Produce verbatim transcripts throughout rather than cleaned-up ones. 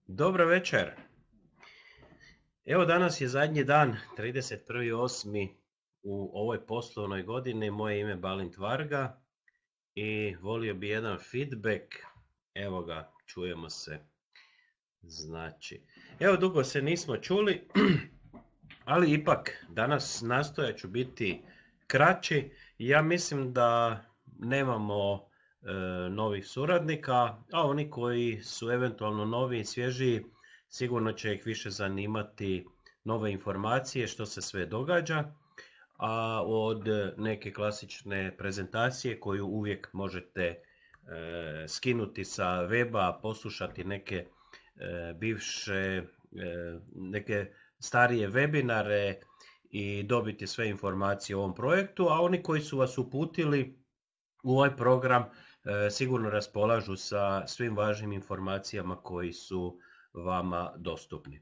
Dobro večer. Evo danas je zadnji dan, trideset prvi osmi u ovoj poslovnoj godini. Moje ime je Balint Varga i volio bi jedan feedback. Evo ga, čujemo se. Znači, evo dugo se nismo čuli, ali ipak danas nastojat ću biti kraći. Ja mislim da nemamo e, novih suradnika, a oni koji su eventualno novi i svježiji, sigurno će ih više zanimati nove informacije što se sve događa, a od neke klasične prezentacije koju uvijek možete e, skinuti sa weba, poslušati neke e, bivše, e, neke starije webinare i dobiti sve informacije o ovom projektu, a oni koji su vas uputili u ovaj program e, sigurno raspolažu sa svim važnim informacijama koji su vama dostupni.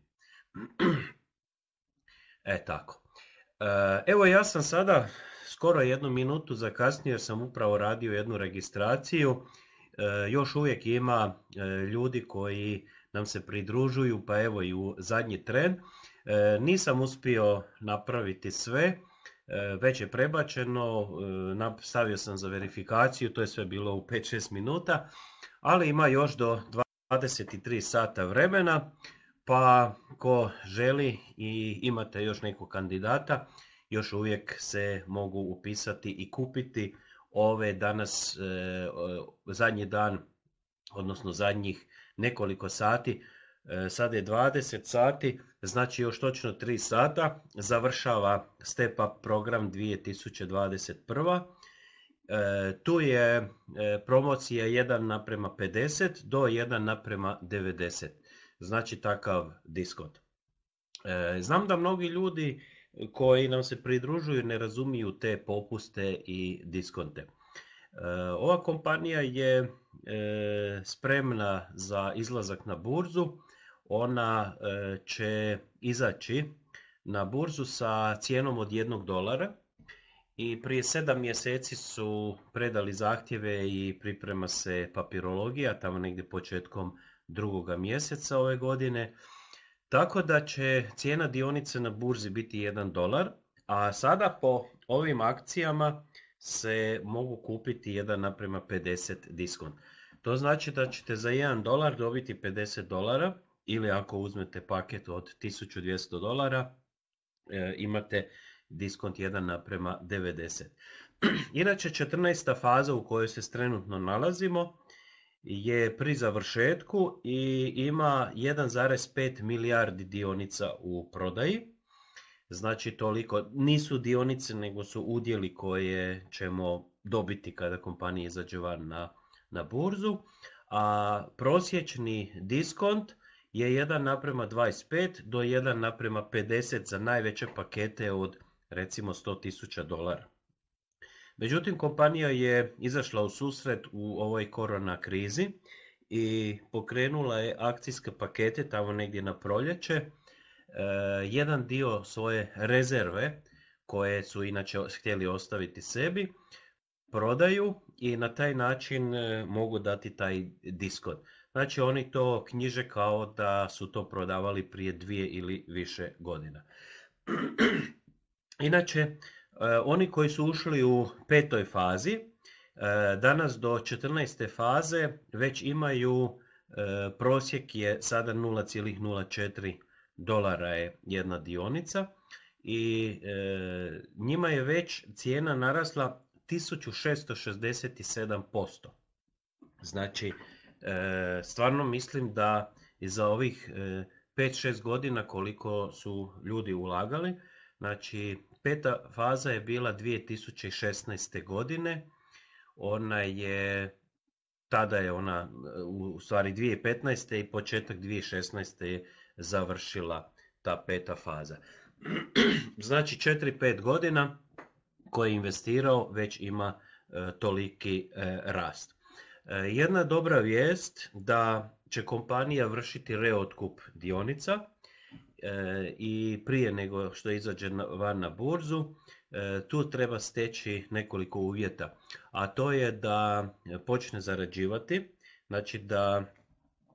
E tako. E, evo ja sam sada skoro jednu minutu zakasnio jer sam upravo radio jednu registraciju. E, još uvijek ima e, ljudi koji nam se pridružuju, pa evo i u zadnji tren. E, nisam uspio napraviti sve, e, već je prebačeno, e, stavio sam za verifikaciju, to je sve bilo u pet šest minuta, ali ima još do dvadeset tri sata vremena, pa ko želi i imate još nekog kandidata, još uvijek se mogu upisati i kupiti ove danas e, zadnji dan, odnosno zadnjih nekoliko sati. E, sad je dvadeset sati, znači još točno tri sata završava Step Up program dvije tisuće dvadeset prva. E, tu je e, promocija jedan naprema pedeset do jedan naprema devedeset, znači takav diskont. E, znam da mnogi ljudi koji nam se pridružuju ne razumiju te popuste i diskonte. E, ova kompanija je e, spremna za izlazak na burzu. Ona e, će izaći na burzu sa cijenom od jednog dolara. I prije sedam mjeseci su predali zahtjeve i priprema se papirologija, tamo negdje početkom drugoga mjeseca ove godine. Tako da će cijena dionice na burzi biti jedan dolar, a sada po ovim akcijama se mogu kupiti jedan naprema pedeset diskont. To znači da ćete za jedan dolar dobiti pedeset dolara, ili ako uzmete paket od tisuću dvjesto dolara, e, imate diskont jedan naprema devedeset. Inače, četrnaesta faza u kojoj se trenutno nalazimo je pri završetku i ima jedan zarez pet milijardi dionica u prodaji. Znači toliko, nisu dionice nego su udjeli koje ćemo dobiti kada kompanija izađe van na, na burzu. A prosječni diskont je jedan naprema dvadeset pet do jedan naprema pedeset za najveće pakete od recimo sto tisuća dolara. Međutim, kompanija je izašla u susret u ovoj korona krizi i pokrenula je akcijske pakete tamo negdje na proljeće. E, jedan dio svoje rezerve, koje su inače htjeli ostaviti sebi, prodaju i na taj način e, mogu dati taj diskont. Znači oni to knjiže kao da su to prodavali prije dvije ili više godina. Inače, oni koji su ušli u petoj fazi, danas do četrnaeste faze već imaju, prosjek je sada nula zarez nula četiri dolara je jedna dionica i njima je već cijena narasla tisuću šesto šezdeset sedam posto. Znači, stvarno mislim da i za ovih pet šest godina koliko su ljudi ulagali, znači peta faza je bila dvije tisuće šesnaeste godine, ona je, tada je ona u stvari dvije tisuće petnaeste i početak dvije tisuće šesnaeste je završila ta peta faza. Znači četiri pet godina ko je investirao već ima e, toliki e, rast. E, jedna dobra vijest da će kompanija vršiti reotkup dionica e, i prije nego što izađe na, van na burzu, e, tu treba steći nekoliko uvjeta, a to je da počne zarađivati, znači da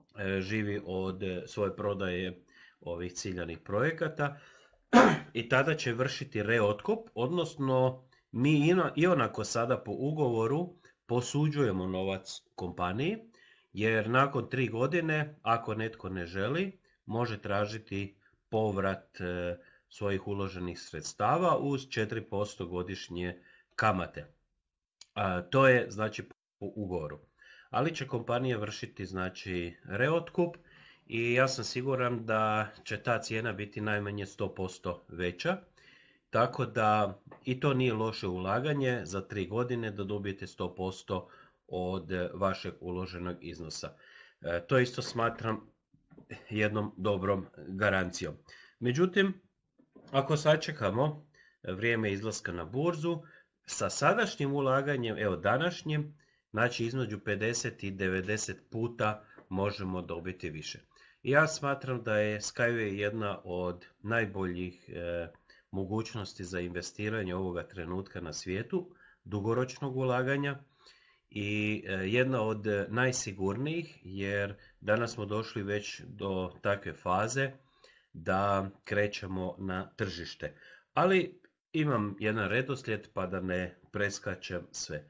živi od svoje prodaje ovih ciljanih projekata i tada će vršiti reotkup, odnosno mi ionako sada po ugovoru posuđujemo novac kompaniji, jer nakon tri godine, ako netko ne želi, može tražiti povrat svojih uloženih sredstava uz četiri posto godišnje kamate. A, to je znači po ugovoru. Ali će kompanija vršiti znači reotkup i ja sam siguran da će ta cijena biti najmanje sto posto veća. Tako da i to nije loše ulaganje za tri godine da dobijete sto posto od vašeg uloženog iznosa. E, to isto smatram jednom dobrom garancijom. Međutim, ako sačekamo vrijeme izlaska na burzu, sa sadašnjim ulaganjem, evo današnjim, znači između pedeset i devedeset puta možemo dobiti više. I ja smatram da je Skyway jedna od najboljih e, mogućnosti za investiranje ovoga trenutka na svijetu, dugoročnog ulaganja i e, jedna od najsigurnijih, jer danas smo došli već do takve faze da krećemo na tržište. Ali imam jedan redoslijed pa da ne preskačem sve.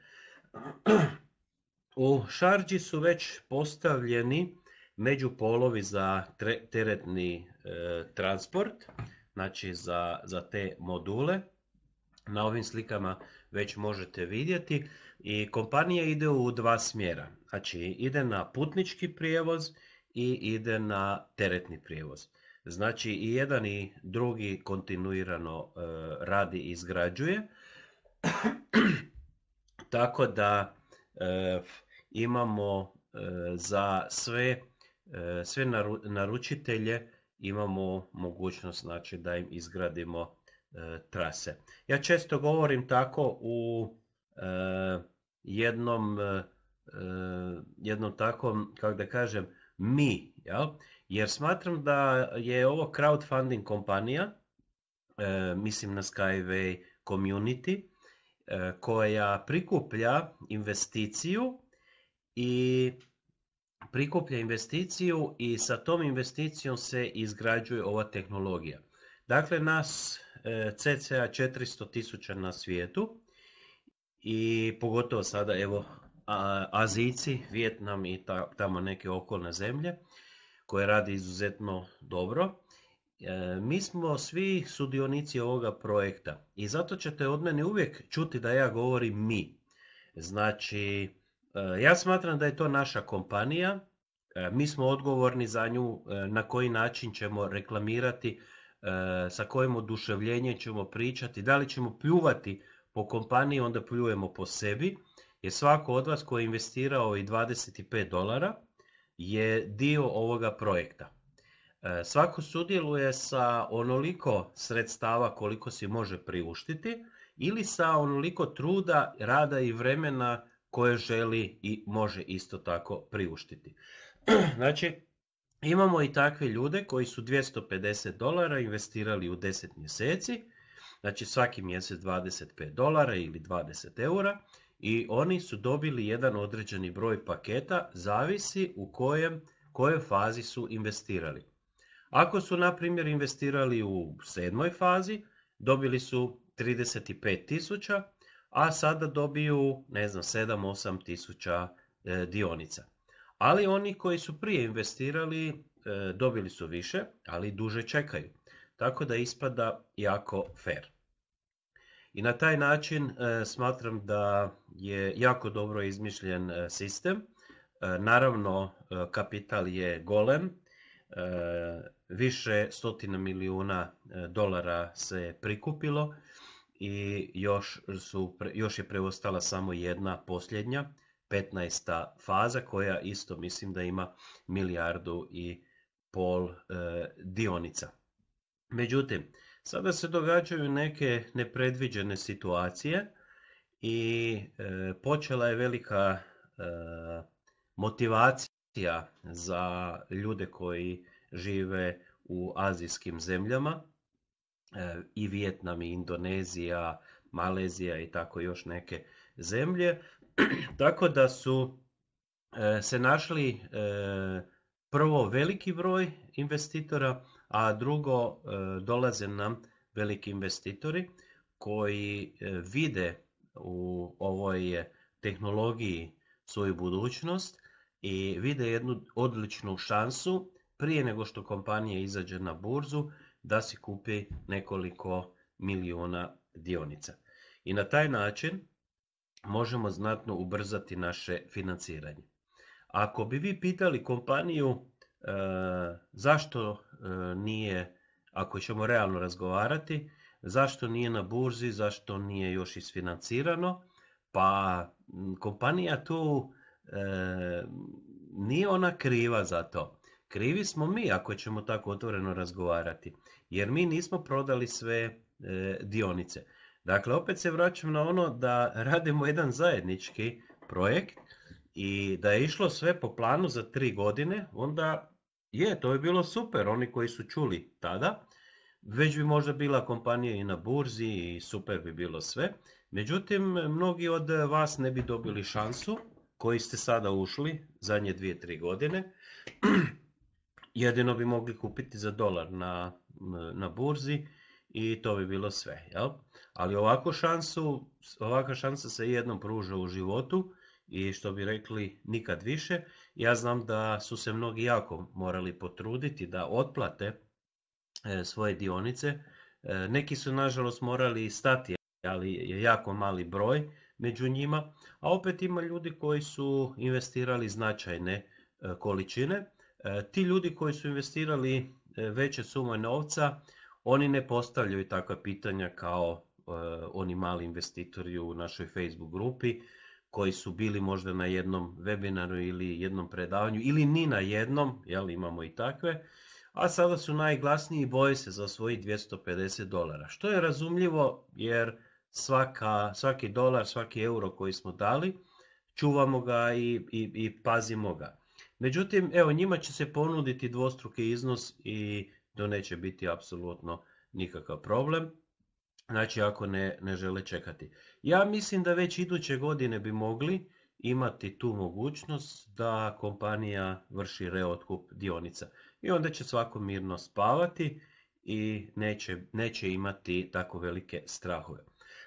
U Šardži su već postavljeni međupolovi za teretni e, transport, znači za, za te module. Na ovim slikama već možete vidjeti i kompanija ide u dva smjera. Znači ide na putnički prijevoz i ide na teretni prijevoz. Znači i jedan i drugi kontinuirano e, radi i izgrađuje. Tako da e, imamo e, za sve, e, sve naru, naručitelje imamo mogućnost znači, da im izgradimo e, trase. Ja često govorim tako u e, jednom, e, jednom takom, kako da kažem, mi, jel? Jer smatram da je ovo crowdfunding kompanija, e, mislim na Skyway Community, e, koja prikuplja investiciju i prikuplja investiciju i sa tom investicijom se izgrađuje ova tehnologija. Dakle, nas e, cca četiristo tisuća na svijetu i pogotovo sada evo a, Azijci, Vijetnam i ta, tamo neke okolne zemlje koje radi izuzetno dobro. E, mi smo svi sudionici ovoga projekta i zato ćete od mene uvijek čuti da ja govorim mi. Znači, e, ja smatram da je to naša kompanija, e, mi smo odgovorni za nju, e, na koji način ćemo reklamirati, e, sa kojim oduševljenjem ćemo pričati, da li ćemo pljuvati po kompaniji, onda pljujemo po sebi, jer svako od vas koji je investirao i dvadeset pet dolara je dio ovoga projekta. Svako sudjeluje sa onoliko sredstava koliko si može priuštiti ili sa onoliko truda, rada i vremena koje želi i može isto tako priuštiti. Znači, imamo i takve ljude koji su dvjesto pedeset dolara investirali u deset mjeseci, znači svaki mjesec dvadeset pet dolara ili dvadeset eura, i oni su dobili jedan određeni broj paketa, zavisi u kojem, kojoj fazi su investirali. Ako su, na primjer, investirali u sedmoj fazi, dobili su trideset pet tisuća, a sada dobiju, ne znam, sedam osam tisuća e, dionica. Ali oni koji su prije investirali, e, dobili su više, ali duže čekaju. Tako da ispada jako fair. I na taj način e, smatram da je jako dobro izmišljen e, sistem. E, naravno, e, kapital je golem. E, više stotina milijuna e, dolara se prikupilo i još, su, još je preostala samo jedna posljednja, petnaesta faza, koja isto mislim da ima milijardu i pol e, dionica. Međutim, sada se događaju neke nepredviđene situacije i e, počela je velika e, motivacija za ljude koji žive u azijskim zemljama, e, i Vijetnam, i Indonezija, Malezija i tako još neke zemlje, tako da su e, se našli e, prvo veliki broj investitora, a drugo dolaze nam veliki investitori koji vide u ovoj tehnologiji svoju budućnost i vide jednu odličnu šansu prije nego što kompanija izađe na burzu da si kupi nekoliko milijuna dionica. I na taj način možemo znatno ubrzati naše financiranje. Ako bi vi pitali kompaniju e, zašto e, nije, ako ćemo realno razgovarati, zašto nije na burzi, zašto nije još isfinancirano, pa kompanija tu e, nije ona kriva za to. Krivi smo mi ako ćemo tako otvoreno razgovarati, jer mi nismo prodali sve e, dionice. Dakle, opet se vraćam na ono da radimo jedan zajednički projekt i da je išlo sve po planu za tri godine, onda je, to je bilo super. Oni koji su čuli tada, već bi možda bila kompanija i na burzi i super bi bilo sve. Međutim, mnogi od vas ne bi dobili šansu koji ste sada ušli zadnje dvije, tri godine. Jedino bi mogli kupiti za dolar na, na burzi i to bi bilo sve. Jel? Ali ovakvu šansu, ovakva šansa se jednom pruža u životu i što bi rekli nikad više. Ja znam da su se mnogi jako morali potruditi da otplate e, svoje dionice. E, neki su nažalost morali stati, ali je jako mali broj među njima. A opet ima ljudi koji su investirali značajne e, količine. E, ti ljudi koji su investirali e, veće sume novca, oni ne postavljaju takva pitanja kao e, oni mali investitori u našoj Facebook grupi, koji su bili možda na jednom webinaru ili jednom predavanju, ili ni na jednom, jel, imamo i takve, a sada su najglasniji i boje se za svojih dvjesto pedeset dolara. Što je razumljivo, jer svaka, svaki dolar, svaki euro koji smo dali, čuvamo ga i, i, i pazimo ga. Međutim, evo, njima će se ponuditi dvostruki iznos i to neće biti apsolutno nikakav problem. Znači, ako ne, ne žele čekati. Ja mislim da već iduće godine bi mogli imati tu mogućnost da kompanija vrši reotkup dionica. I onda će svako mirno spavati i neće, neće imati tako velike strahove.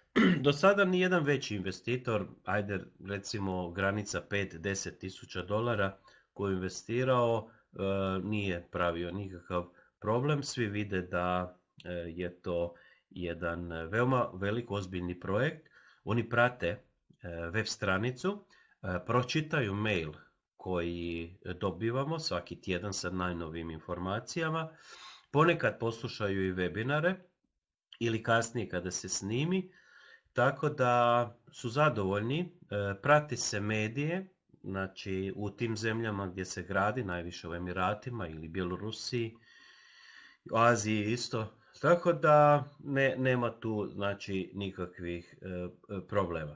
Do sada nijedan veći investitor, ajde recimo granica pet do deset tisuća dolara koju je investirao, nije pravio nikakav problem. Svi vide da je to jedan veoma velik ozbiljni projekt. Oni prate web stranicu, pročitaju mail koji dobivamo svaki tjedan sa najnovijim informacijama, ponekad poslušaju i webinare ili kasnije kada se snimi, tako da su zadovoljni. Prati se medije, znači u tim zemljama gdje se gradi, najviše u Emiratima ili Bjelorusiji, u Aziji isto. Tako da ne, nema tu znači nikakvih e, problema.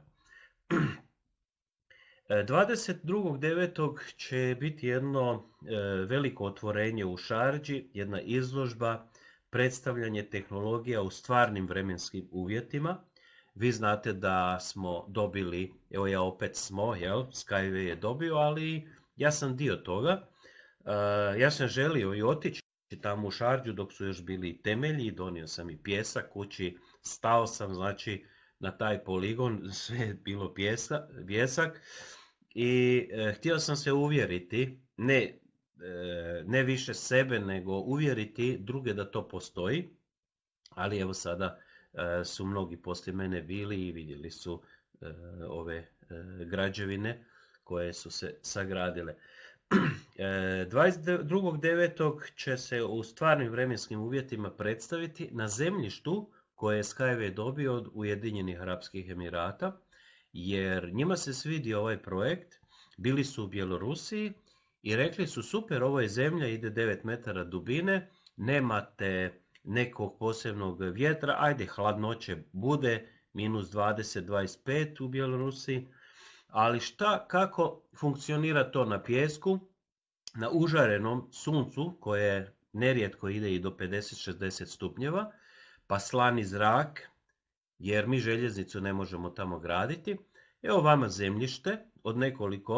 dvadeset drugog devetog će biti jedno e, veliko otvorenje u Šardži, jedna izložba, predstavljanje tehnologija u stvarnim vremenskim uvjetima. Vi znate da smo dobili, evo ja opet smo, jel, Skyway je dobio, ali ja sam dio toga. E, ja sam želio i otići tamo u Šardžu dok su još bili temelji, donio sam i pjesak kući, stao sam znači na taj poligon, sve je bilo pjesa, pjesak i e, htio sam se uvjeriti, ne, e, ne više sebe, nego uvjeriti druge da to postoji, ali evo sada e, su mnogi poslije mene bili i vidjeli su e, ove e, građevine koje su se sagradile. dvadeset drugog devetog će se u stvarnim vremenskim uvjetima predstaviti na zemljištu koje je Skyway dobio od Ujedinjenih Arapskih Emirata, jer njima se svidio ovaj projekt, bili su u Bjelorusiji i rekli su super, ovo je zemlja, ide devet metara dubine, nemate nekog posebnog vjetra, ajde hladnoće bude, minus dvadeset do dvadeset pet u Bjelorusiji, ali šta, kako funkcionira to na pijesku, na užarenom suncu koje nerijetko ide i do pedeset do šezdeset stupnjeva, pa slani zrak, jer mi željeznicu ne možemo tamo graditi. Evo vama zemljište od nekoliko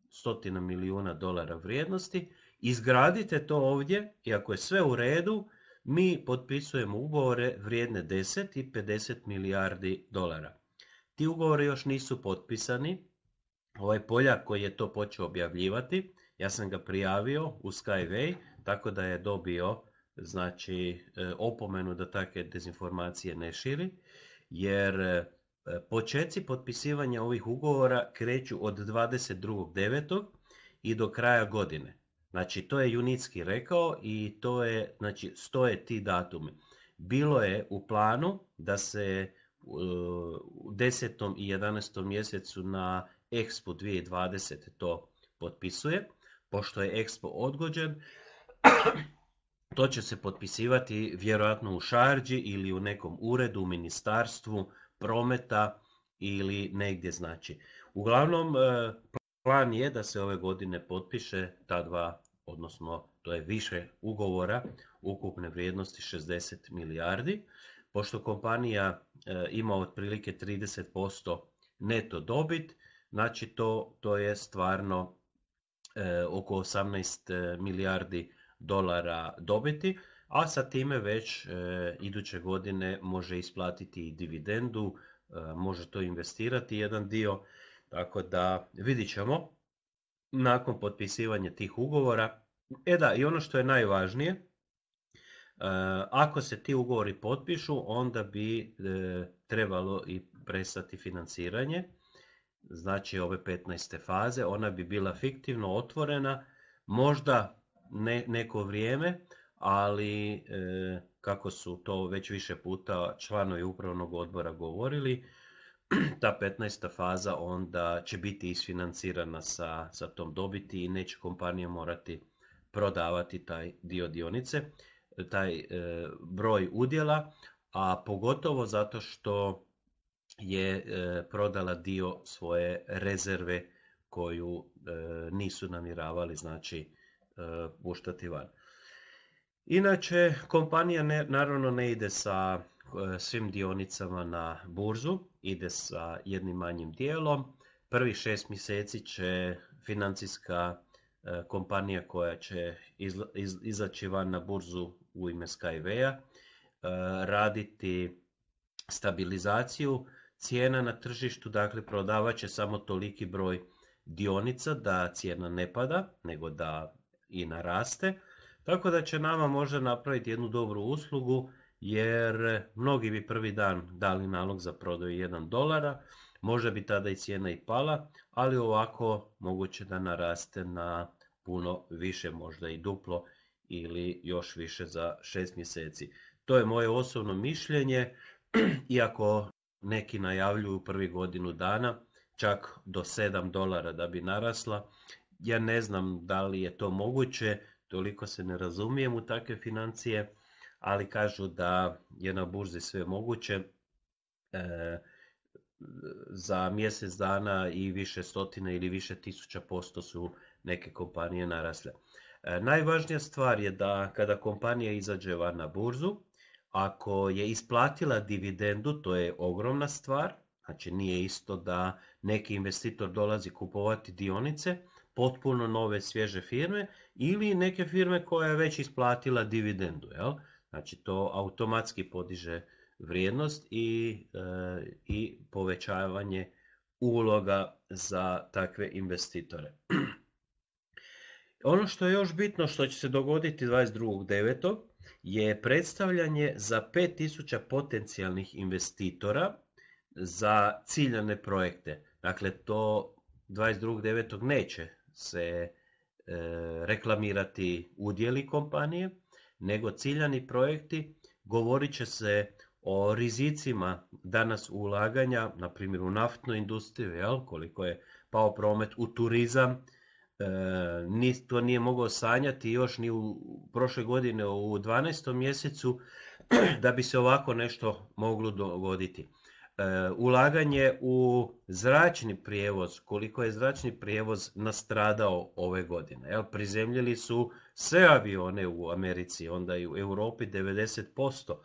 stotina milijuna dolara vrijednosti, izgradite to ovdje i ako je sve u redu, mi potpisujemo ugovore vrijedne deset i pedeset milijardi dolara. Ti ugovori još nisu potpisani. Ovaj Poljak koji je to počeo objavljivati, ja sam ga prijavio u Skyway, tako da je dobio znači opomenu da takve dezinformacije ne širi, jer počeci potpisivanja ovih ugovora kreću od dvadeset drugog devetog i do kraja godine. Znači to je Junicki rekao i to je, znači stoje ti datumi. Bilo je u planu da se u desetom i jedanaestom mjesecu na Expo dvije tisuće dvadesete to potpisuje. Pošto je Expo odgođen, to će se potpisivati vjerojatno u Šarđi ili u nekom uredu, u ministarstvu prometa ili negdje znači. Uglavnom, plan je da se ove godine potpiše ta dva, odnosno to je više ugovora ukupne vrijednosti šezdeset milijardi. Pošto kompanija ima otprilike trideset posto neto dobit, znači to, to je stvarno e, oko osamnaest milijardi dolara dobiti, a sa time već e, iduće godine može isplatiti i dividendu, e, može to investirati jedan dio, tako da vidit ćemo nakon potpisivanja tih ugovora. E da, i ono što je najvažnije, e, ako se ti ugovori potpišu, onda bi e, trebalo i prestati financiranje, znači ove petnaeste faze, ona bi bila fiktivno otvorena, možda ne, neko vrijeme, ali e, kako su to već više puta članovi upravnog odbora govorili, ta petnaesta faza onda će biti isfinancirana sa, sa tom dobiti i neće kompanija morati prodavati taj dio dionice, taj e, broj udjela, a pogotovo zato što je e, prodala dio svoje rezerve koju e, nisu namjeravali znači e, puštati van. Inače, kompanija ne, naravno ne ide sa e, svim dionicama na burzu, ide sa jednim manjim dijelom. Prvih šest mjeseci će financijska e, kompanija koja će izla, iz, izaći van na burzu u ime Skywaya e, raditi stabilizaciju cijena na tržištu, dakle prodavat će samo toliki broj dionica da cijena ne pada, nego da i naraste. Tako da će nama možda napraviti jednu dobru uslugu, jer mnogi bi prvi dan dali nalog za prodaju jedan dolara, možda bi tada i cijena i pala, ali ovako moguće da naraste na puno više, možda i duplo ili još više za šest mjeseci. To je moje osobno mišljenje, iako neki najavljuju prvi godinu dana čak do sedam dolara da bi narasla. Ja ne znam da li je to moguće, toliko se ne razumijem u takve financije, ali kažu da je na burzi sve moguće. E, za mjesec dana i više stotina ili više tisuća posto su neke kompanije narasle. E, najvažnija stvar je da kada kompanija izađe van na burzu, ako je isplatila dividendu, to je ogromna stvar, znači nije isto da neki investitor dolazi kupovati dionice, potpuno nove svježe firme ili neke firme koja je već isplatila dividendu, jel? Znači to automatski podiže vrijednost i, e, i povećavanje uloga za takve investitore. Ono što je još bitno što će se dogoditi dvadeset drugog devetog je predstavljanje za pet tisuća potencijalnih investitora za ciljane projekte. Dakle, to dvadeset drugog devetog neće se e, reklamirati udjeli kompanije, nego ciljani projekti. Govorit će se o rizicima danas ulaganja, na primjer u naftnu industriju, jel, koliko je pao promet, u turizam. E, to nije mogao sanjati još ni u prošle godine u dvanaestom mjesecu da bi se ovako nešto moglo dogoditi. E, ulaganje u zračni prijevoz, koliko je zračni prijevoz nastradao ove godine. Jel, prizemljili su sve avione u Americi, onda i u Europi devedeset posto,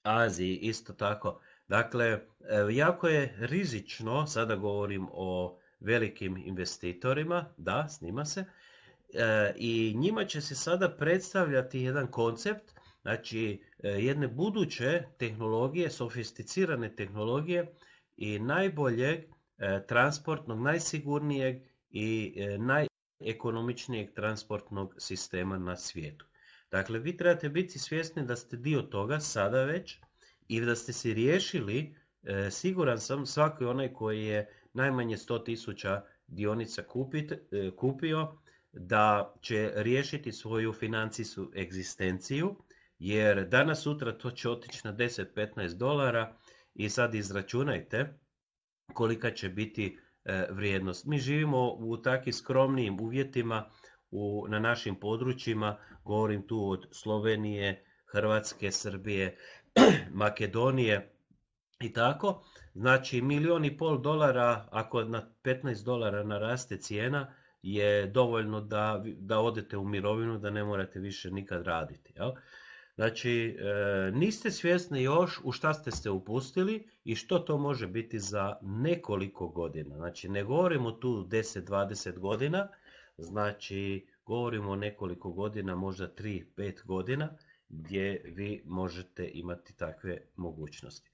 Aziji isto tako. Dakle, jako je rizično, sada govorim o velikim investitorima, da, snima se, e, i njima će se sada predstavljati jedan koncept, znači e, jedne buduće tehnologije, sofisticirane tehnologije i najboljeg e, transportnog, najsigurnijeg i e, najekonomičnijeg transportnog sistema na svijetu. Dakle, vi trebate biti svjesni da ste dio toga sada već i da ste si riješili, e, siguran sam, svaki onaj koji je najmanje sto tisuća dionica kupit, e, kupio, da će riješiti svoju financijsku egzistenciju, jer danas sutra to će otići na deset do petnaest dolara i sad izračunajte kolika će biti e, vrijednost. Mi živimo u takvim skromnijim uvjetima u, na našim područjima, govorim tu od Slovenije, Hrvatske, Srbije, Makedonije i tako. Znači milijon i pol dolara, ako na petnaest dolara naraste cijena, je dovoljno da, da odete u mirovinu, da ne morate više nikad raditi. Jel? Znači, e, niste svjesni još u šta ste se upustili i što to može biti za nekoliko godina. Znači, ne govorimo tu deset do dvadeset godina, znači govorimo o nekoliko godina, možda tri do pet godina, gdje vi možete imati takve mogućnosti.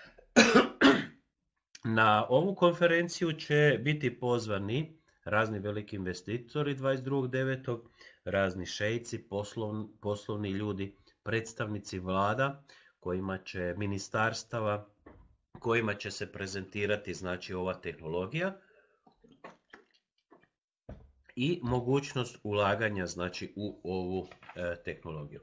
Na ovu konferenciju će biti pozvani razni veliki investitori dvadeset drugog devetog, razni šejci, poslovni, poslovni ljudi, predstavnici vlada, kojima će ministarstava, kojima će se prezentirati znači ova tehnologija i mogućnost ulaganja znači u ovu e, tehnologiju.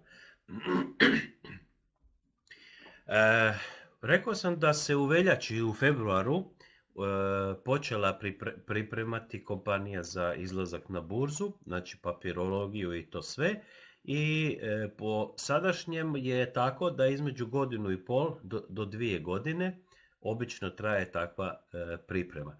e, rekao sam da se u veljači i u februaru e, počela pripre, pripremati kompanija za izlazak na burzu, znači papirologiju i to sve. I e, po sadašnjem je tako da između godinu i pol do, do dvije godine obično traje takva e, priprema.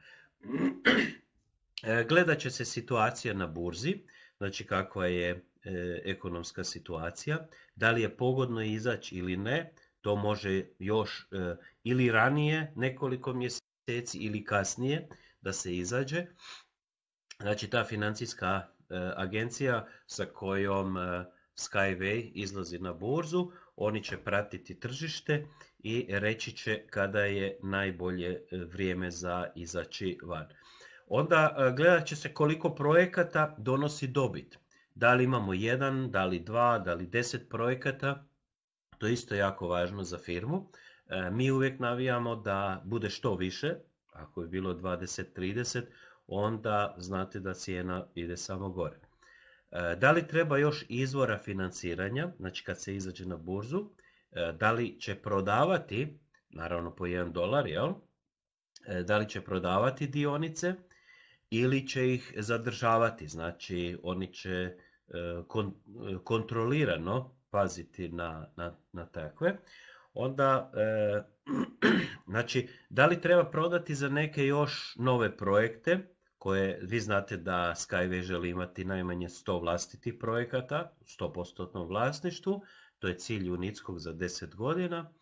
E, gledat će se situacija na burzi, znači kakva je e, ekonomska situacija, da li je pogodno izaći ili ne, to može još e, ili ranije nekoliko mjeseci ili kasnije da se izađe. Znači ta financijska e, agencija sa kojom e, Skyway izlazi na burzu, oni će pratiti tržište i reći će kada je najbolje vrijeme za izaći van. Onda gledat će se koliko projekata donosi dobit. Da li imamo jedan, da li dva, da li deset projekata, to je isto jako važno za firmu. Mi uvijek navijamo da bude što više, ako je bilo dvadeset trideset, onda znate da cijena ide samo gore. Da li treba još izvora financiranja, znači kad se izađe na burzu, da li će prodavati, naravno po jedan dolar, jel? Da li će prodavati dionice ili će ih zadržavati, znači oni će kon, kontrolirano paziti na, na, na takve. Onda, e, znači, da li treba prodati za neke još nove projekte, koje vi znate da Skyway želi imati najmanje sto vlastitih projekata, sto posto vlasništvu, to je cilj Unickog za deset godina, e,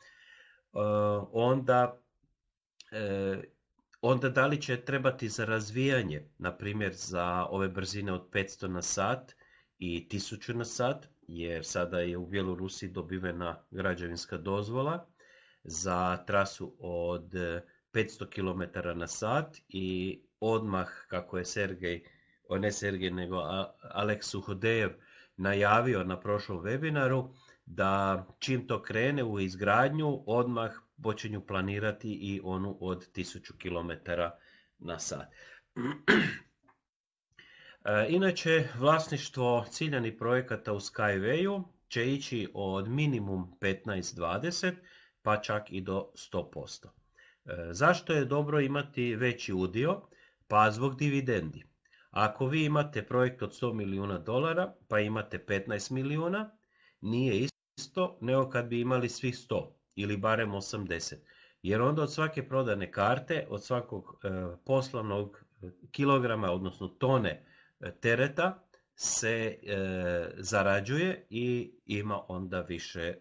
onda, e, onda da li će trebati za razvijanje, na primjer za ove brzine od petsto na sat i tisuću na sat, jer sada je u Bjelorusiji dobivena građevinska dozvola za trasu od petsto kilometara na sat i odmah, kako je Sergej, o ne Sergej, nego Aleks Suhodejev najavio na prošlom webinaru, da čim to krene u izgradnju, odmah počinju planirati i onu od tisuću kilometara na sat. Inače, vlasništvo ciljanih projekata u Skywayu će ići od minimum petnaest do dvadeset, pa čak i do sto posto. Zašto je dobro imati veći udio? Pa zbog dividendi. Ako vi imate projekt od sto milijuna dolara, pa imate petnaest milijuna, nije isto nego kad bi imali svih sto ili barem osamdeset. Jer onda od svake prodane karte, od svakog e, poslovnog kilograma, odnosno tone tereta, se e, zarađuje i ima onda više e,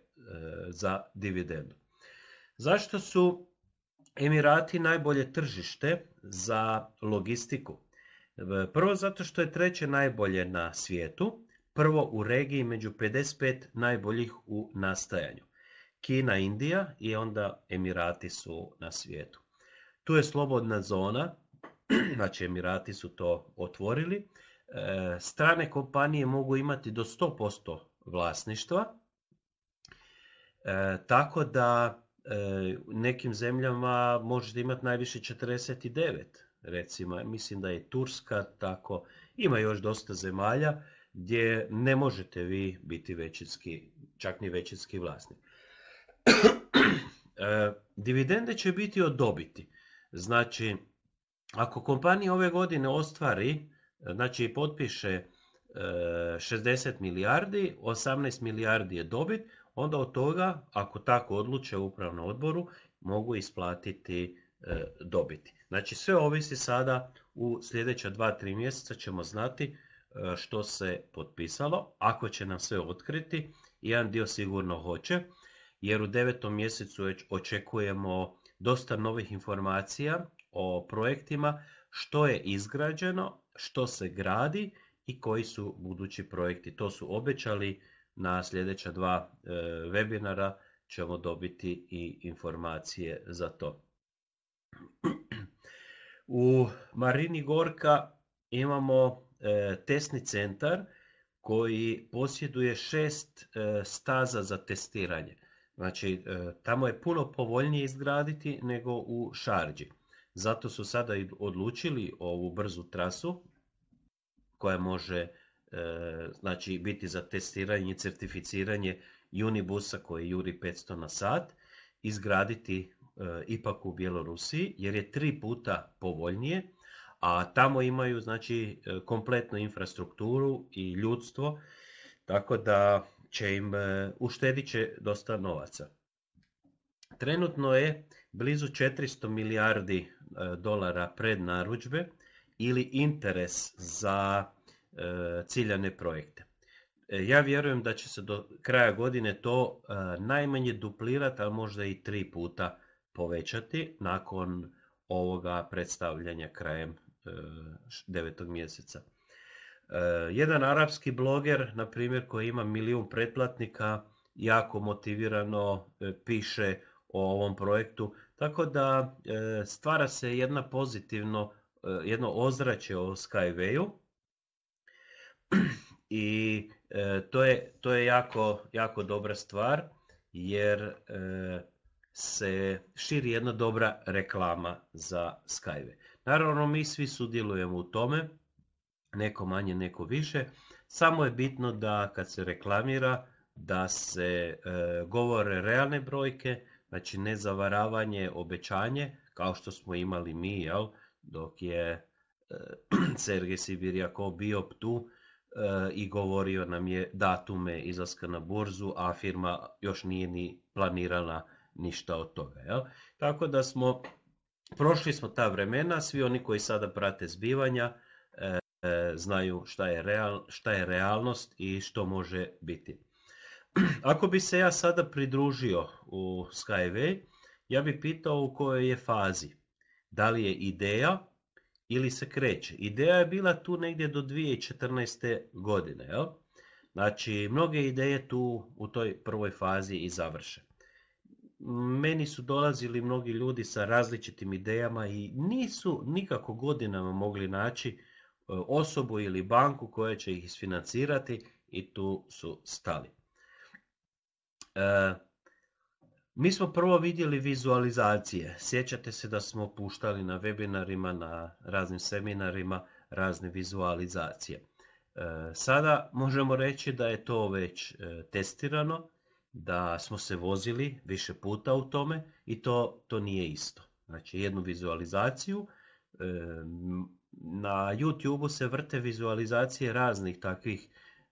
za dividendu. Zašto su Emirati najbolje tržište za logistiku. Prvo zato što je treće najbolje na svijetu, prvo u regiji među pedeset pet najboljih u nastajanju. Kina, Indija i onda Emirati su na svijetu. Tu je slobodna zona, znači Emirati su to otvorili. E, strane kompanije mogu imati do sto posto vlasništva, e, tako da e, u nekim zemljama možete imati najviše četrdeset devet, recimo, mislim da je Turska tako, ima još dosta zemalja gdje ne možete vi biti većinski, čak ni većinski vlasnik. e, dividende će biti od dobiti. Znači, ako kompanija ove godine ostvari, znači potpiše šezdeset milijardi, osamnaest milijardi je dobit, onda od toga, ako tako odluče u upravnom odboru, mogu isplatiti dobiti. Znači, sve ovisi sada, u sljedeća dva do tri mjeseca ćemo znati što se potpisalo. Ako će nam sve otkriti, jedan dio sigurno hoće, jer u devetom mjesecu već očekujemo dosta novih informacija o projektima, što je izgrađeno, što se gradi i koji su budući projekti. To su obećali, na sljedeća dva e, webinara ćemo dobiti i informacije za to. U Marini Gorka imamo e, testni centar koji posjeduje šest e, staza za testiranje. Znači, e, tamo je puno povoljnije izgraditi nego u Šardži. Zato su sada i odlučili ovu brzu trasu koja može e, znači, biti za testiranje i certificiranje Unibusa koji juri petsto na sat, izgraditi e, ipak u Bjelorusiji jer je tri puta povoljnije, a tamo imaju znači, kompletnu infrastrukturu i ljudstvo, tako da će im e, uštedit će dosta novaca. Trenutno je blizu četiristo milijardi e, dolara prednarudžbe ili interes za e, ciljane projekte. E, ja vjerujem da će se do kraja godine to e, najmanje duplirati, ali možda i tri puta povećati nakon ovoga predstavljanja krajem e, devetog mjeseca. E, jedan arapski bloger, na primjer, koji ima milijun pretplatnika, jako motivirano e, piše o ovom projektu, tako da e, stvara se jedna pozitivno, e, jedno ozračje o Skywayu i e, to je, to je jako, jako dobra stvar jer e, se širi jedna dobra reklama za Skyway. Naravno, mi svi sudjelujemo u tome, neko manje, neko više, samo je bitno da kad se reklamira da se e, govore realne brojke, znači ne zavaravanje, obećanje, kao što smo imali mi, jel? Dok je e, Sergej Sibirjakov bio tu e, i govorio nam je datume izlaska na burzu, a firma još nije ni planirala ništa od toga. Jel? Tako da smo, prošli smo ta vremena, svi oni koji sada prate zbivanja e, e, znaju šta je, real, šta je realnost i što može biti. Ako bi se ja sada pridružio u Skyway, ja bi pitao u kojoj je fazi. Da li je ideja ili se kreće. Ideja je bila tu negdje do dvije tisuće četrnaeste. godine. Jel? Znači, mnoge ideje tu u toj prvoj fazi i završe. Meni su dolazili mnogi ljudi sa različitim idejama i nisu nikako godinama mogli naći osobu ili banku koja će ih isfinancirati i tu su stali. E, mi smo prvo vidjeli vizualizacije. Sjećate se da smo puštali na webinarima, na raznim seminarima, razne vizualizacije. E, sada možemo reći da je to već e, testirano, da smo se vozili više puta u tome i to, to nije isto. Znači, jednu vizualizaciju, e, na YouTubeu se vrte vizualizacije raznih takvih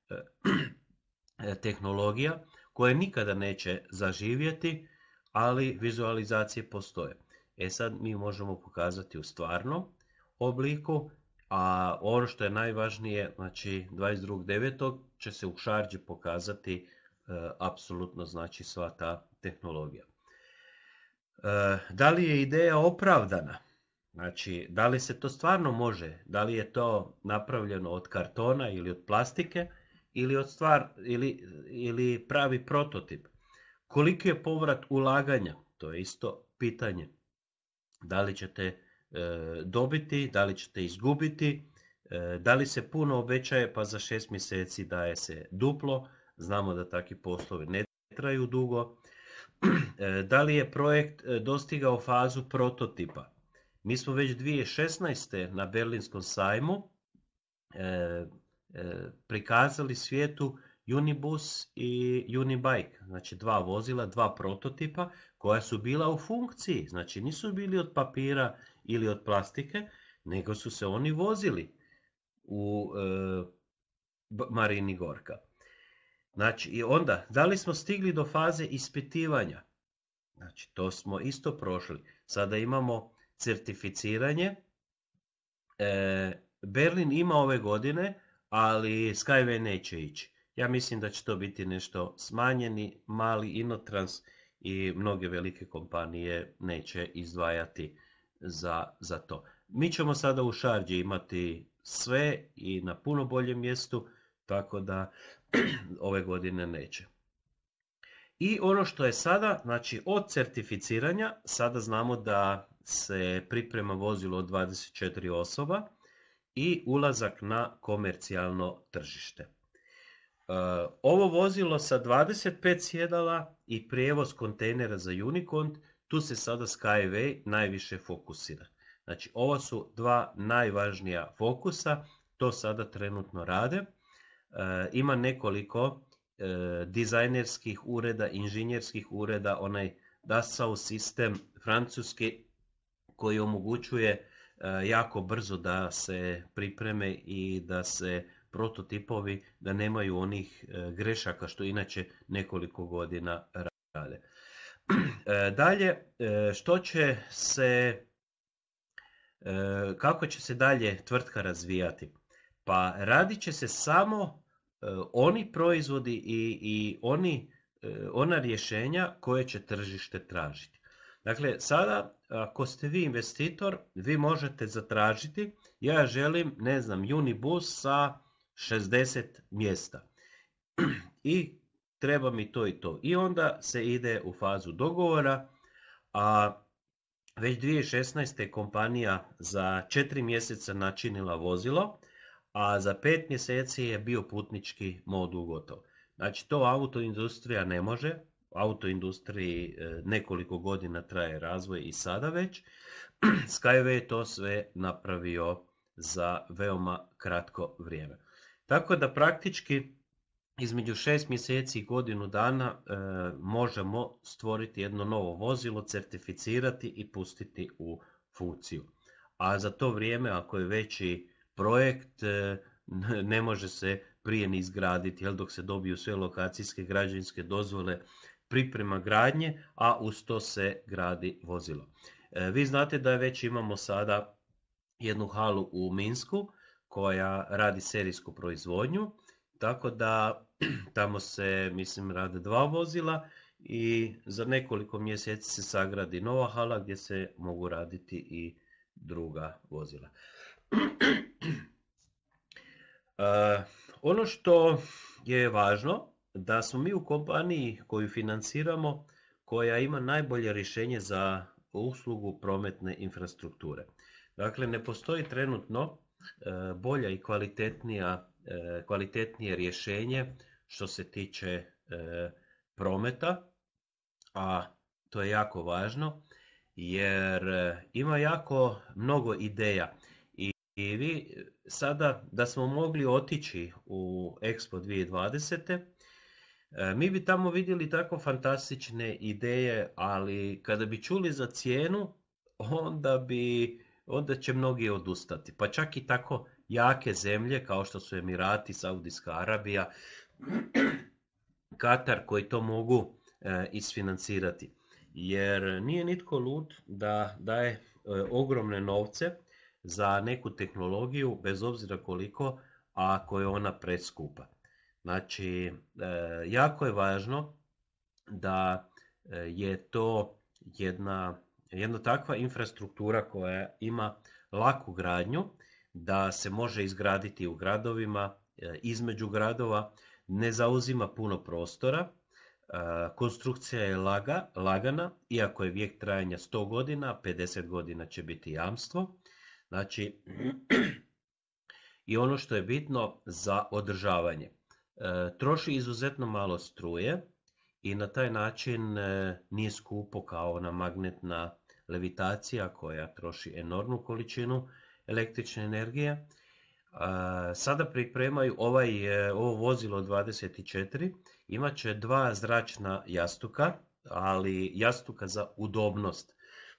e, tehnologija koje nikada neće zaživjeti, ali vizualizacije postoje. E sad mi možemo pokazati u stvarnom obliku, a ono što je najvažnije, znači dvadeset drugog devetog će se u Šardži pokazati e, apsolutno znači sva ta tehnologija. E, da li je ideja opravdana? Znači, da li se to stvarno može? Da li je to napravljeno od kartona ili od plastike ili od stvar ili, ili pravi prototip? Koliki je povrat ulaganja? To je isto pitanje. Da li ćete e, dobiti, da li ćete izgubiti, e, da li se puno obećaje pa za šest mjeseci daje se duplo. Znamo da takvi poslovi ne traju dugo. E, da li je projekt dostigao fazu prototipa? Mi smo već dvije tisuće šesnaeste. na Berlinskom sajmu e, e, prikazali svijetu Unibus i Unibike, znači dva vozila, dva prototipa koja su bila u funkciji, znači nisu bili od papira ili od plastike, nego su se oni vozili u e, Marini Gorka. Znači i onda, da li smo stigli do faze ispitivanja? Znači to smo isto prošli. Sada imamo certificiranje. E, Berlin ima ove godine, ali Skyway neće ići. Ja mislim da će to biti nešto smanjeni, mali Inotrans i mnoge velike kompanije neće izdvajati za, za to. Mi ćemo sada u Šarđi imati sve i na puno boljem mjestu, tako da ove godine neće. I ono što je sada, znači od certificiranja, sada znamo da se priprema vozilo od dvadeset četiri osoba i ulazak na komercijalno tržište. Ovo vozilo sa dvadeset pet sjedala i prijevoz kontejnera za Unicont, tu se sada Skyway najviše fokusira. Znači ovo su dva najvažnija fokusa, to sada trenutno rade. Ima nekoliko dizajnerskih ureda, inženjerskih ureda, onaj Dassault sistem francuski koji omogućuje jako brzo da se pripreme i da se prototipovi, da nemaju onih grešaka što inače nekoliko godina rade. Dalje, što će se, kako će se dalje tvrtka razvijati? Pa radit će se samo oni proizvodi i, i oni, ona rješenja koje će tržište tražiti. Dakle, sada ako ste vi investitor, vi možete zatražiti, ja želim, ne znam, Unibus sa šezdeset mjesta i treba mi to i to. I onda se ide u fazu dogovora, a već dvije tisuće šesnaeste. kompanija za četiri mjeseca načinila vozilo, a za pet mjeseci je bio putnički modul gotov. Znači to autoindustrija ne može, autoindustriji nekoliko godina traje razvoj i sada već. Skyway je to sve napravio za veoma kratko vrijeme. Tako da praktički između šest mjeseci i godinu dana e, možemo stvoriti jedno novo vozilo, certificirati i pustiti u funkciju. A za to vrijeme, ako je veći projekt, e, ne može se prije ni izgraditi, jel, dok se dobiju sve lokacijske građevinske dozvole, priprema gradnje, a uz to se gradi vozilo. E, vi znate da već imamo sada jednu halu u Minsku koja radi serijsku proizvodnju, tako da tamo se, mislim, rade dva vozila i za nekoliko mjeseci se sagradi nova hala gdje se mogu raditi i druga vozila. Uh, ono što je važno, da smo mi u kompaniji koju financiramo, koja ima najbolje rješenje za uslugu prometne infrastrukture. Dakle, ne postoji trenutno uh, bolja i kvalitetnija, uh, kvalitetnije rješenje što se tiče uh, prometa, a to je jako važno, jer uh, ima jako mnogo ideja. I vi sada, da smo mogli otići u Expo dvije tisuće dvadesete. mi bi tamo vidjeli tako fantastične ideje, ali kada bi čuli za cijenu, onda, bi, onda će mnogi odustati. Pa čak i tako jake zemlje kao što su Emirati, Saudijska Arabija, Katar, koji to mogu e, isfinancirati. Jer nije nitko lud da daje e, ogromne novce za neku tehnologiju, bez obzira koliko, ako je ona preskupa. Znači, e, jako je važno da je to jedna jedna takva infrastruktura koja ima laku gradnju, da se može izgraditi u gradovima, između gradova, ne zauzima puno prostora, konstrukcija je laga, lagana, iako je vijek trajanja sto godina, pedeset godina će biti jamstvo. Znači, i ono što je bitno za održavanje. Troši izuzetno malo struje i na taj način nije skupo kao ona magnetna levitacija koja troši enormnu količinu električne energije. Sada pripremaju ovaj, ovo vozilo dvadeset četiri, imat će dva zračna jastuka, ali jastuka za udobnost.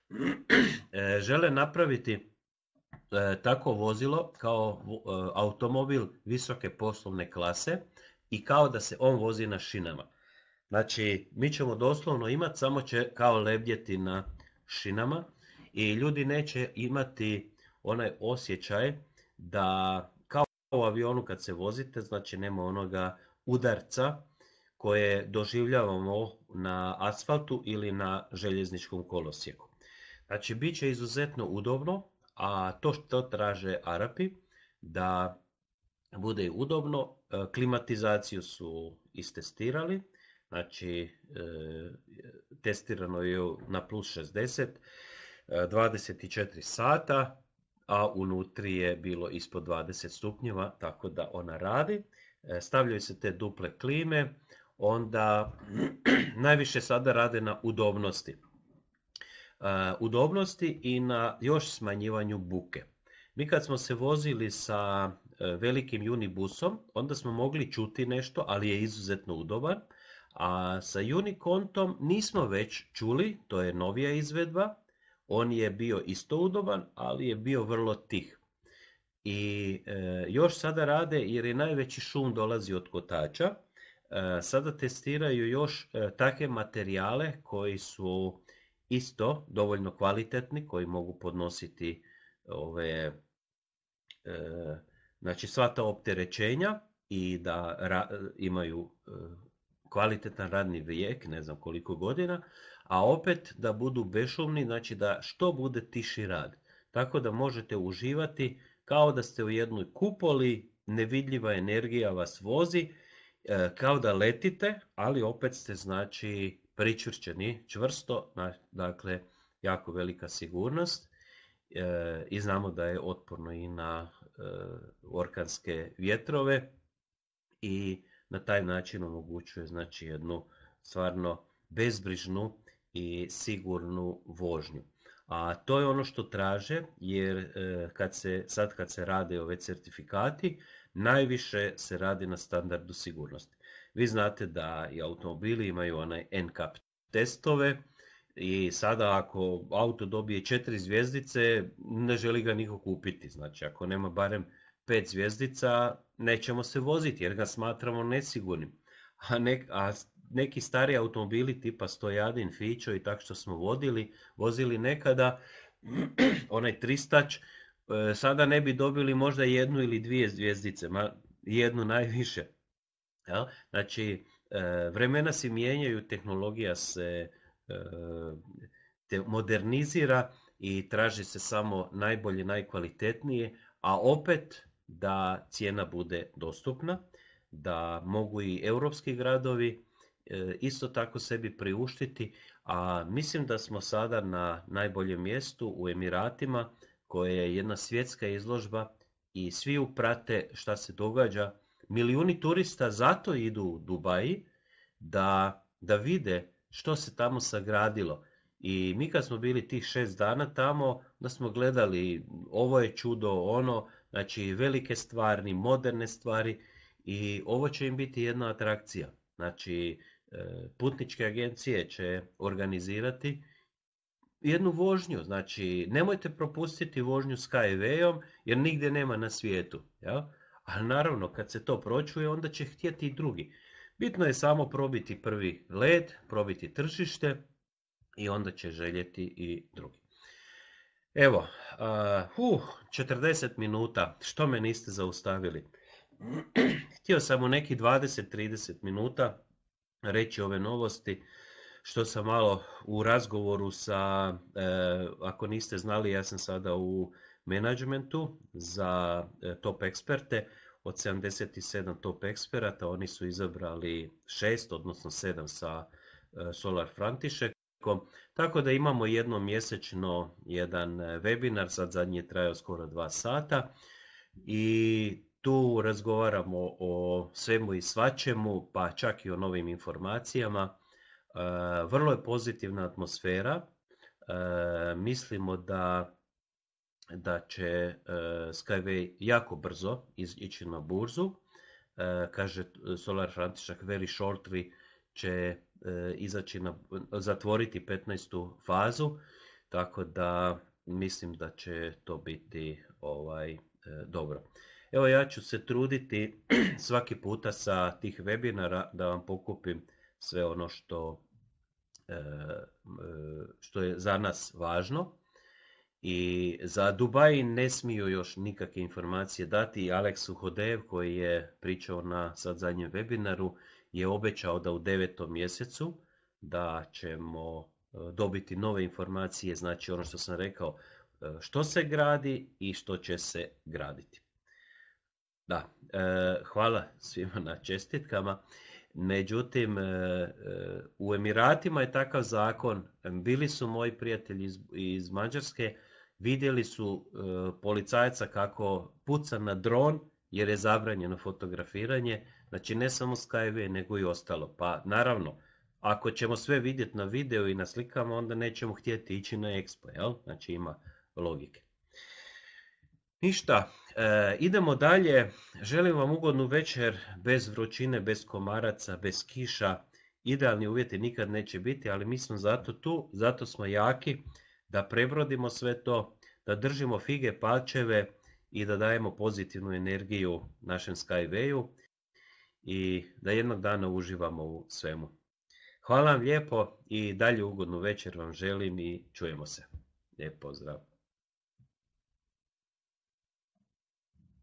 Žele napraviti tako vozilo kao automobil visoke poslovne klase i kao da se on vozi na šinama. Znači, mi ćemo doslovno imati, samo će kao lebdjeti na šinama i ljudi neće imati onaj osjećaj da kao u avionu kad se vozite, znači nema onoga udarca koje doživljavamo na asfaltu ili na željezničkom kolosijeku. Znači, bit će izuzetno udobno, a to što traže Arapi, da bude udobno, klimatizaciju su istestirali, znači testirano je na plus šezdeset, dvadeset četiri sata, a unutri je bilo ispod dvadeset stupnjeva, tako da ona radi. Stavljaju se te duple klime, onda najviše sada rade na udobnosti. Udobnosti i na još smanjivanju buke. Mi kad smo se vozili sa velikim Unibusom, onda smo mogli čuti nešto, ali je izuzetno udoban. A sa Unikontom nismo već čuli, to je novija izvedba. On je bio isto udoban, ali je bio vrlo tih. I e, još sada rade jer je najveći šum dolazi od kotača. E, sada testiraju još e, takve materijale koji su isto dovoljno kvalitetni, koji mogu podnositi ove, e, znači sva ta opterećenja i da ra, imaju e, kvalitetan radni vijek, ne znam koliko godina, a opet da budu bešumni, znači da što bude tiši rad. Tako da možete uživati kao da ste u jednoj kupoli, nevidljiva energija vas vozi, e, kao da letite, ali opet ste znači pričvršćeni čvrsto, dakle jako velika sigurnost e, i znamo da je otporno i na e, orkanske vjetrove i na taj način omogućuje znači jednu stvarno bezbrižnu i sigurnu vožnju. A to je ono što traže, jer e, kad se, sad kad se rade ove certifikati, najviše se radi na standardu sigurnosti. Vi znate da i automobili imaju onaj N C A P testove i sada ako auto dobije četiri zvjezdice, ne želi ga niko kupiti. Znači ako nema barem pet zvjezdica, nećemo se voziti jer ga smatramo nesigurnim. A, ne, a neki stari automobili tipa Stojadin, Fićo i tako što smo vodili, vozili nekada, onaj tristač, sada ne bi dobili možda jednu ili dvije zvjezdice, jednu najviše. Ja? Znači, vremena se mijenjaju, tehnologija se te modernizira i traži se samo najbolje, najkvalitetnije, a opet da cijena bude dostupna, da mogu i europski gradovi isto tako sebi priuštiti, a mislim da smo sada na najboljem mjestu u Emiratima, koja je jedna svjetska izložba i svi uprate šta se događa. Milijuni turista zato idu u Dubaji da, da vide što se tamo sagradilo. I mi kad smo bili tih šest dana tamo, da smo gledali ovo je čudo, ono, znači velike stvari, moderne stvari i ovo će im biti jedna atrakcija. Znači, putničke agencije će organizirati jednu vožnju, znači nemojte propustiti vožnju Skywayom jer nigdje nema na svijetu, ja? Ali naravno kad se to pročuje onda će htjeti i drugi. Bitno je samo probiti prvi led, probiti tržište i onda će željeti i drugi. Evo, uh, uh, četrdeset minuta, što me niste zaustavili? Htio sam u neki dvadeset do trideset minuta reći ove novosti. što sam malo u razgovoru sa, e, ako niste znali, ja sam sada u menadžmentu za e, top eksperte. Od sedamdeset sedam top eksperata oni su izabrali šest, odnosno sedam sa e, Solar Františekom. Tako da imamo jednom mjesečno jedan webinar, sad zadnji je trajao skoro dva sata i tu razgovaramo o svemu i svačemu, pa čak i o novim informacijama. Vrlo je pozitivna atmosfera. Mislimo da, da će Skyway jako brzo ići na burzu. Kaže Solar František, very shortly će izaći na, zatvoriti petnaestu fazu, tako da mislim da će to biti ovaj, dobro. Evo, ja ću se truditi svaki puta sa tih webinara da vam pokupim sve ono što, što je za nas važno. I za Dubai ne smiju još nikakve informacije dati. Alex Suhodev, koji je pričao na sad zadnjem webinaru, je obećao da u devetom mjesecu da ćemo dobiti nove informacije, znači ono što sam rekao, što se gradi i što će se graditi. Da, hvala svima na čestitkama. Međutim, u Emiratima je takav zakon. Bili su moji prijatelji iz, iz Mađarske, vidjeli su policajca kako puca na dron jer je zabranjeno fotografiranje. Znači ne samo Skyway nego i ostalo. Pa naravno, ako ćemo sve vidjeti na videu i na slikama, onda nećemo htjeti ići na Expo, jel? Znači ima logike. Ništa, e, idemo dalje. Želim vam ugodnu večer, bez vrućine, bez komaraca, bez kiša. Idealni uvjeti nikad neće biti, ali mi smo zato tu, zato smo jaki, da prebrodimo sve to, da držimo fige, palčeve i da dajemo pozitivnu energiju našem Skywayu i da jednog dana uživamo u svemu. Hvala vam lijepo i dalje ugodnu večer vam želim i čujemo se. Lijep pozdrav.